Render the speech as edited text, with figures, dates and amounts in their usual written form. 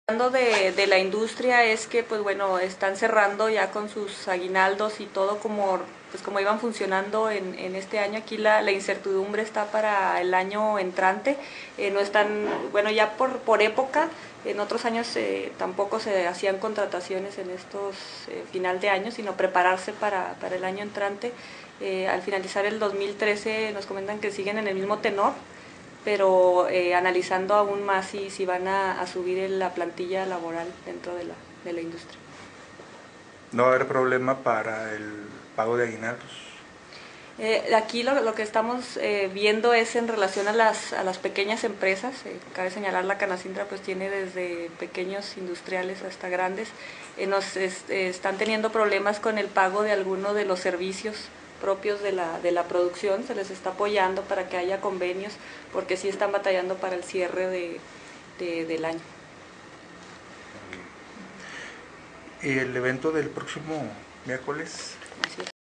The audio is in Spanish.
Hablando de la industria es que pues bueno, están cerrando ya con sus aguinaldos y todo como iban funcionando en este año. Aquí la incertidumbre está para el año entrante. No están, bueno, ya por época, en otros años tampoco se hacían contrataciones en estos final de año, sino prepararse para el año entrante. Al finalizar el 2013 nos comentan que siguen en el mismo tenor, pero analizando aún más si van a subir la plantilla laboral dentro de la industria. ¿No va a haber problema para el pago de aguinaldos? Aquí lo que estamos viendo es en relación a las pequeñas empresas. Cabe señalar, la Canacintra pues tiene desde pequeños industriales hasta grandes. Están teniendo problemas con el pago de algunos de los servicios propios de la producción. Se les está apoyando para que haya convenios, porque sí están batallando para el cierre del año. ¿Y el evento del próximo miércoles? Así es.